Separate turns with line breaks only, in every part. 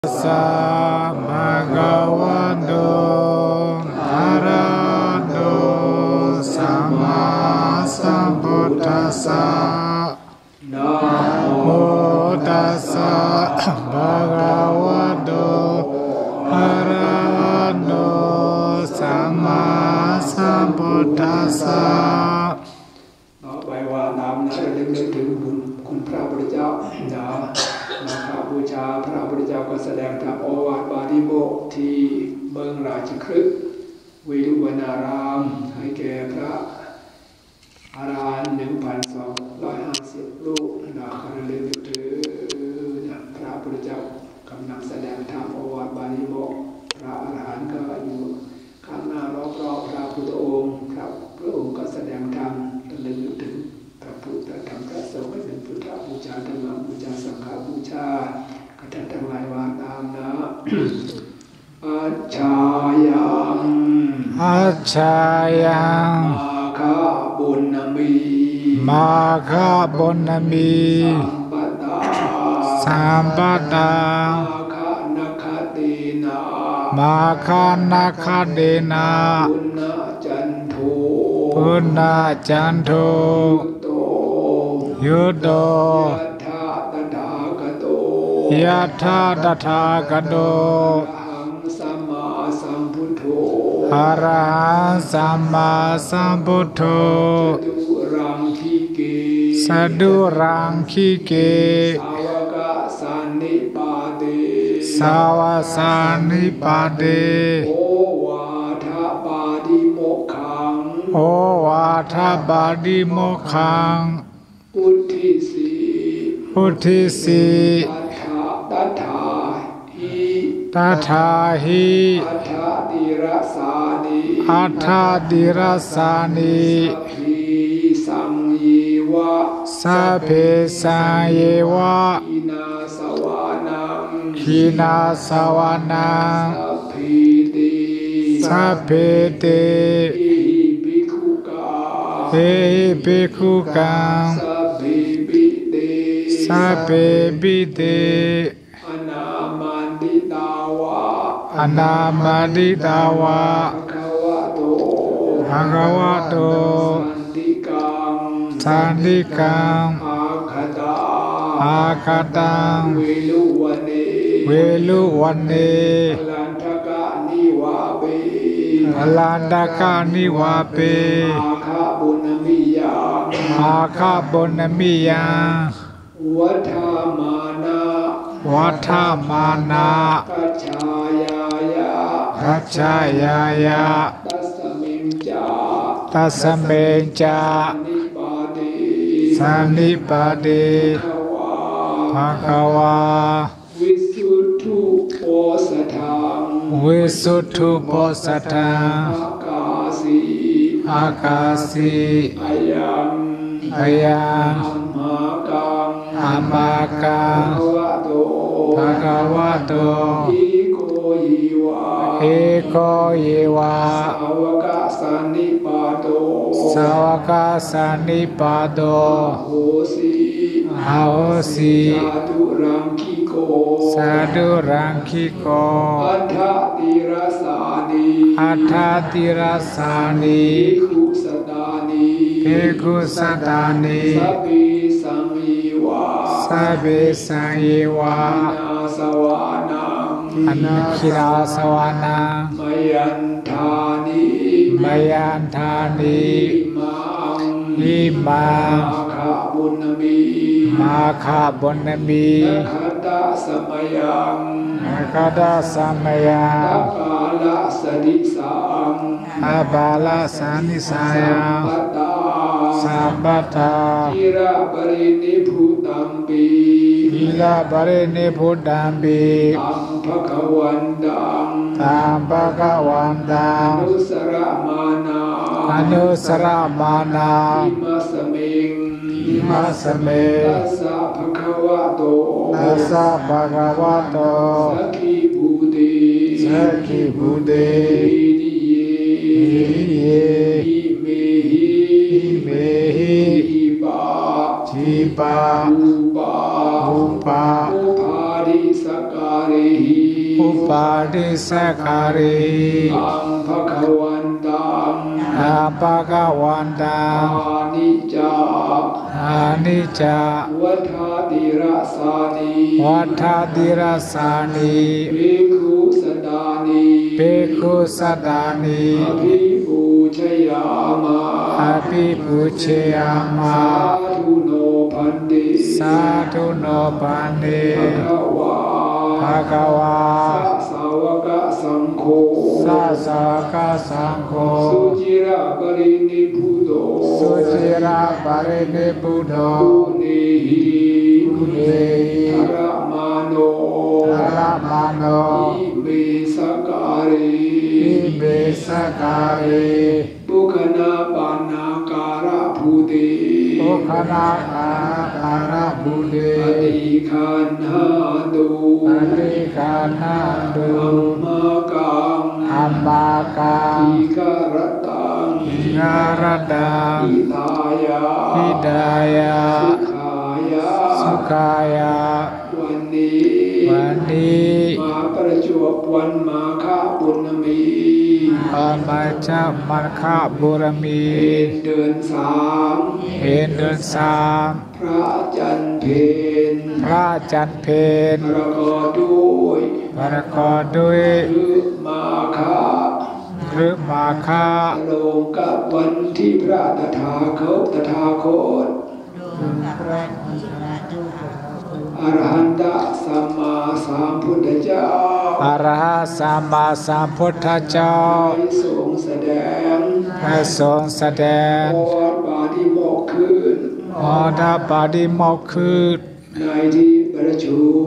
สะภะคะวะโตอะระหะโตสัมมาสัมพุทธัสสะนะโมตัสสะภะคะวะโตอะระหะโตสัมมาสัมพุทธัสสะ
ต่อไปว่าน้ำนะระลึกนึกถึงบุญคุณพระพุทธเจ้านะมาคาบูชาพระพุทธเจ้าก็แสดงธรรมโอวาทปาฏิโมกข์ที่เมืองราชคฤห์วิรุวณารามให้แก่พระอรหันต์1,250 รูปนะระลึกนึกถึงนะพระพุทธเจ้ากำลังแสดงธรรมโอวาทปาฏิโมกข์พระอรหันต์ก็อยู่ข้างหน้ารอบๆพระพุทธองค์พระองค์ก็แสดงธรรมระลึกนึกถึงพระพุทธธรรมพระสงฆ์ให้เป็นพุทธบูชาธรรมบูชาสังฆบูชากฐินทั้งหลายว่าตามนะอัจฉายัง
อัจฉายัง
มาคาบุญนามี
มาคาบุญนามีสัมปตา
มาคานาคตินา
มาคานาคเดนา
ปุณณจันโท
ปุณณจันโทยุโตยะถาตถาคโตอะระหังสัมมาสัมพุทโธสดุรังคิเกสาวกสันนิปาเต
โอวาทปาฏิโมกขัง
โอวาทปาฏิโมกขัง
พุทธิสี
พุทธิสี
ตัทธา
ตัทธาหิ
อัฏฐติรสานิ
อัฏฐติรสานิ
สัพพิสังเยวะ
สัพเพสังเยวะ
ขีนาสวานัง
ขีนาสวานัง
สัพพิติ
สัพเพเต
อิภิกขุกา
เอภิกขุกัง
สัพพิปิเต
สัพเพปิเต
อนามันดิตาวะ
อนามาดิตาวะ
ภะคะวะโต
ภะคะวะโต
สันติกัง
สันติกัง
อาคตา
อาคตัง
เวลุวันเน
เวลุวันเน
อลันทกะนิวาเป
อลันตกานิวาเป
อาคาบุญมิยัง
อาคาบุญมิยัง
วัฏามานะ
วัฏามานะ
กัจฉายายะ
กัจฉายายะ
ตัสมิงจา
ตัสเมงจา
นิปาติ
สันนิปาติภะคะวา
วิสุทธุโพสถัง
วิสุทธุโพสถัง
อากาสี
อากาสี
อายัง
อายัง
อัมมากัง
อามากังภะคะวะโต
อิโกยิวะ
เอโกเยวะ
สาวกสันนิปาโต
สาวกสันนิปาโต
โหสี
อาโหสี
สาธุรังคิโก
สาธุรังคิโก
อัฏฐติรสานิ
อัฏฐติรสานิ
ภิกขุสตานิ
ภิกขุสตานิ
สัพพิสังเยวะ
สัพเพสังเยวะ
นาสวานัง
อนุคิราสวานัง
มยันทานิ
มยันทานิอิมัง
มาคาบุญมี
มาคาบุญมี
นัคตะสมยัง
นักดาสัมมยัง
ตปาลสดิสัง
อาบาลสานิสายังสัมปตา
อิระปรินิพุตัมปี
อิลาบริณิพุทธัมปิ
ตัมภควันตัง
ตัมภควันตัง
อนุสระมานา
อนุสระมานา
อิมัสมิง
อิมัสเม
ตัสสะภะคะวะโต
ตัสสะภะคะวะโต
สัคขิบูติ
สัคขิบูติ
อิดิเยอิเมหิ
อิเมหิ
อิปา
ทีปา
อุปา
อุปา
อุปาริสการิหิ
อุปาทิสักขาริ
อังภคะวันตัง
อาปะกะวันตัง
อานิจจา
อานิจจา
วัฏาติระสานิ
วัฏาติระสานิ
ภิกขุสดานิ
ภิกขุสดานิ
อภิปูชยามา
อภิปุเชยามา
สาธุโนพันติ
สาธุโนปันติ
ภะคะวาสัสสาวกสังโฆ
สัสสาวกสังโฆ
สุจิระปรินิพพุโต
สุจิระปรินิพพุโต
ปุเนหิ
ปุเนหิ
ธรมาโน
ธรมาโน
อิเมสการิ
อิเมสการิ
ปุคณาปานาการะภูติ
ปุคณาปานาการะภูติ
ปฏิคันหาตุ
ปฏิคันหาตุ
อัมมากัง
อัมมากัง
อิการตัง
อิการตัง
อิทายา
อิทายา
สุขายา
สุขายา
วันนี้มาประจวบวันมาฆบุญมี
มาเจ้ามันฆบุรมี
เดือนสาม
เห็นเดือนสาม
พระจันทร์เพน
พระจันทร์เพน
ประกอบด้วยหรือมาฆ
หรือมาฆ
ลงกับวันที่พระตถาคตอรหันตสัมมาสัมพุทธเจ้า
อรหันตสัมมาสัมพุทธเจ้า
ได้ทรงแสดงโอวาทปาฏิโมกข์ขึ้น
ปาฏิโมกข์ขึ้น
ในที่ประชุม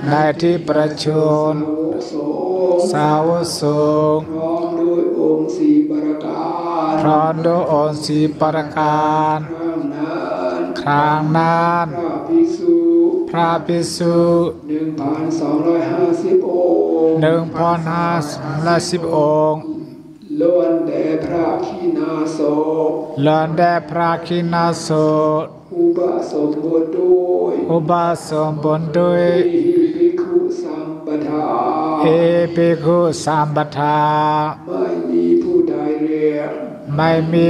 สาวกสงฆ์พร้อมด้วยองค์สี่ประการ
ครั้งนั้นพระภิกษุ
1,250 องค์ล้วนแด่พระขีณาสพอุปสมบทด้วยภิกขุสัมปทา
ภิกขุสัมปทา
ไม่มีผู้ใดเรียก
มา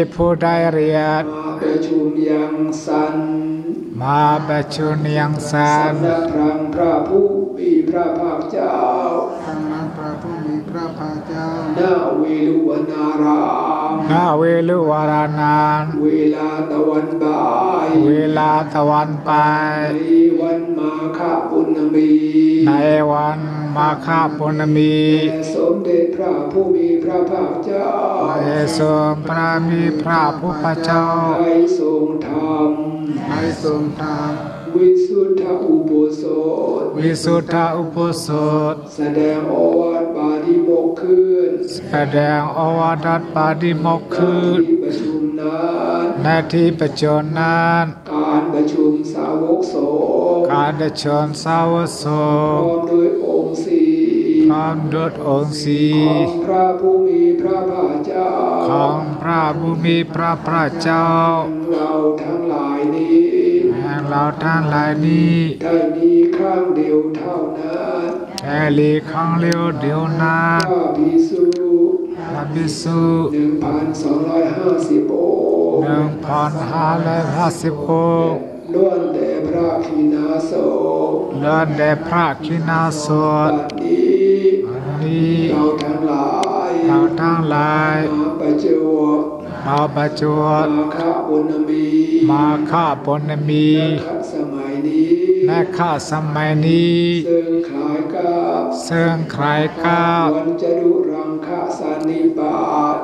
ประชุมยังสัน
สำ
นักพระผู้มีพระภาคเจ้าณเวลุวนารามเวลาตะวันบ่ายในวันมาฆปุณมี สมเด็จพระผู้มีพระภาคเจ้าได้ทรงธรรมวิสุทธอุโบสถแสดงโอวาทปาฏิโมกข์ขึ้นประชุมนั้นการประชุมสาวกสงฆ์พร้อมด้วยองค์สี่ของพระผู้มีพระภาคเจ้าเราทั้งหลายนี้ได้มีครั้งเดียวเท่านั้นพระภิกษุ 1,250 องค์ล้วนแด่พระขีณาสพบัดนี้เราทั้งหลายมาประจวบมาฆปุณมีและสมัยนี้ซึ่งคล้ายกับวันจรุรังคสันนิบาต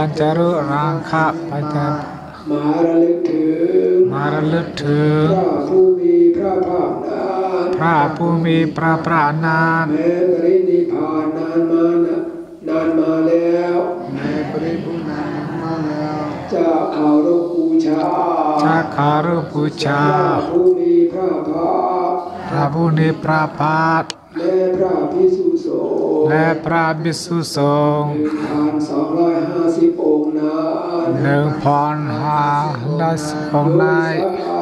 มาระลึกถึงพระผู้มีพระภาคนั้นแม้ปรินิพพานนานมาแล้วจะเคารพบูชาพระผู้มีพระภาคและพระภิกษุสงฆ์ 1,250 องค์นั้น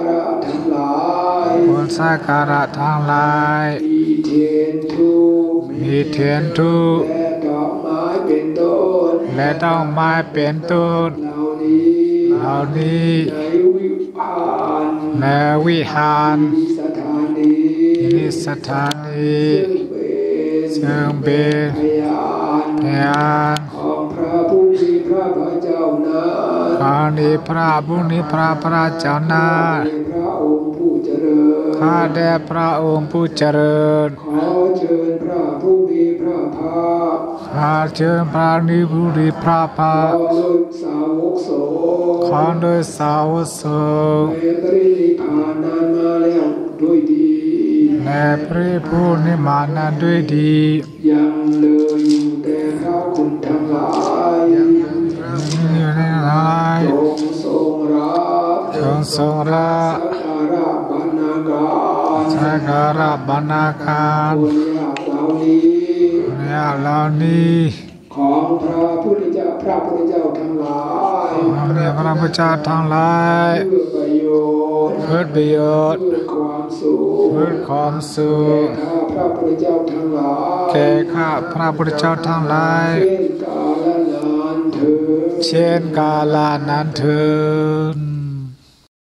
บนสักการะทั้งหลายมีเทียนธูป
มีเทียนทูป
และดอกไม้เป็นต้น
และดอกไม้เป็นต้น
เหล่านี้
เหล่านี้
ในวิหาร
ในวิหาร
สถานี
นิสถานี ซึ่งเป็น
พยาน
พยาน
ของพระผู้มีพระภาคเจ้านั้น
ข้านี้พระผู้นี้พระพระเจ้านา
พระองค์ผู้เจริญ
ข้าแด่พระองค์ผู้เจริญ
ขอเชิญพระผู้มีพระภาค
ข้าเชิญพระนิพุริพระภา
ขอโดยสาวกสงฆ์
ขอโดยสาวกสงฆ์
ในปรินิพพานนั้นมาแล้วด้วยดี
แด่พระผู้นิพพานนั้นด้วยดี
ยังเลยอยู่แต่พระคุณทั้งหลาย
นี่อยู่ในหลาย
จงทรงรับ
จงทรงรับ
สักการะบรรณาการ
สักการะบรรณาการ
บุญญาเหล่านี้
ญาเหล่านี้
ของพระพุทธเจ้าทั้งหลาย
พระเดชพระพุทธเจ้าทั้งหลาย
เพื่อประโยชน์
เพื่อประโยชน์
เพื่อความสุข
เพื่อความสุข
แก่ข้าพระพุทธเจ้าทั้งหลาย
แก่ข้าพระพุทธเจ้าทั้งหลาย
เช่นกาลนานเถิด
เช่นกาลานั้นเถิด